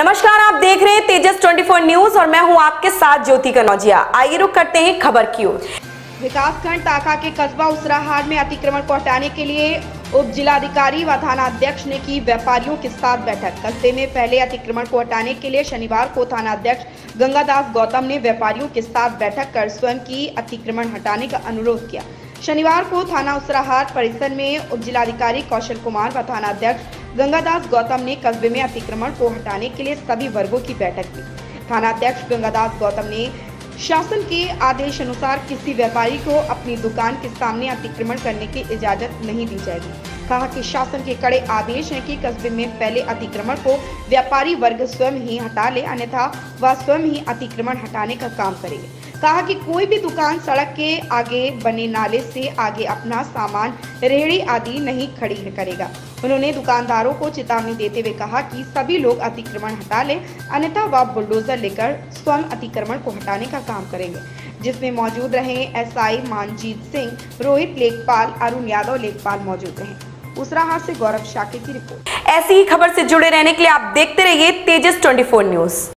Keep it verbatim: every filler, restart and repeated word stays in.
नमस्कार, आप देख रहे हैं तेजस चौबीस न्यूज और मैं हूं आपके साथ ज्योति कनौजिया। आइए रुक करते हैं खबर की ओर। विकासखंड ताका के कस्बा उसराहार में अतिक्रमण को हटाने के लिए उप जिलाधिकारी व थाना अध्यक्ष ने की व्यापारियों के साथ बैठक। कस्बे में पहले अतिक्रमण को हटाने के लिए शनिवार को थाना अध्यक्ष गंगादास गौतम ने व्यापारियों के साथ बैठक कर स्वयं की अतिक्रमण हटाने का अनुरोध किया। शनिवार को थाना उसराहार परिसर में उप जिलाधिकारी कौशल कुमार व थाना अध्यक्ष गंगादास गौतम ने कस्बे में अतिक्रमण को हटाने के लिए सभी वर्गों की बैठक की। थाना अध्यक्ष गंगादास गौतम ने शासन के आदेश अनुसार किसी व्यापारी को अपनी दुकान के सामने अतिक्रमण करने की इजाजत नहीं दी जाएगी। कहा कि शासन के कड़े आदेश हैं कि कस्बे में फैले अतिक्रमण को व्यापारी वर्ग स्वयं ही हटा ले, अन्यथा वह स्वयं ही अतिक्रमण हटाने का काम करेंगे। कहा कि कोई भी दुकान सड़क के आगे बने नाले से आगे अपना सामान, रेहड़ी आदि नहीं खड़ी करेगा। उन्होंने दुकानदारों को चेतावनी देते हुए कहा कि सभी लोग अतिक्रमण हटा लें, अन्यथा वह बुलडोजर लेकर स्वयं अतिक्रमण को हटाने का काम करेंगे। जिसमें मौजूद रहे एसआई मानजीत सिंह, रोहित लेखपाल, अरुण यादव लेखपाल मौजूद रहे। उसराहार से गौरव शाके की रिपोर्ट। ऐसी ही खबर से जुड़े रहने के लिए आप देखते रहिए तेजस चौबीस न्यूज।